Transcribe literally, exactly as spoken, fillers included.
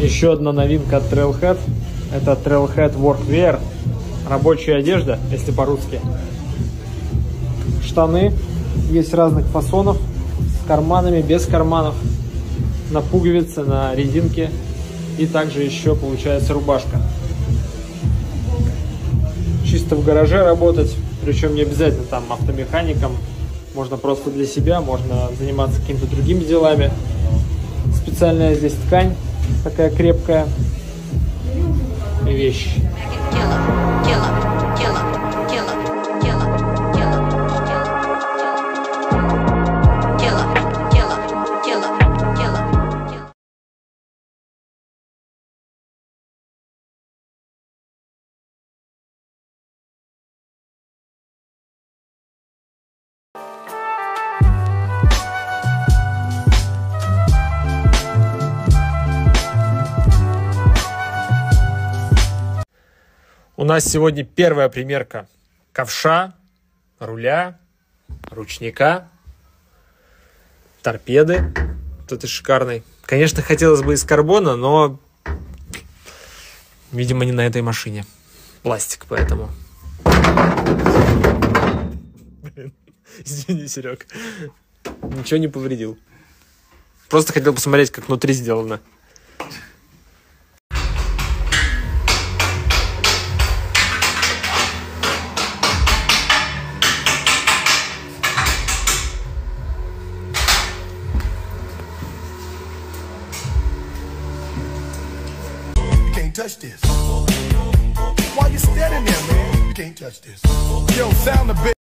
Еще одна новинка от Trailhead. Это Trailhead Workwear. Рабочая одежда, если по-русски. Штаны есть разных фасонов. С карманами, без карманов. На пуговицы, на резинке. И также еще получается рубашка. Чисто в гараже работать. Причем не обязательно там автомехаником. Можно просто для себя, можно заниматься какими-то другими делами. Специальная здесь ткань, такая крепкая. Вещь. У нас сегодня первая примерка ковша, руля, ручника, торпеды. Вот этой шикарной. Конечно, хотелось бы из карбона, но, видимо, не на этой машине. Пластик, поэтому. Блин, извини, Серег. Ничего не повредил. Просто хотел посмотреть, как внутри сделано. Touch this. Why you standing there, man? You can't touch this. Yo, sound a bit.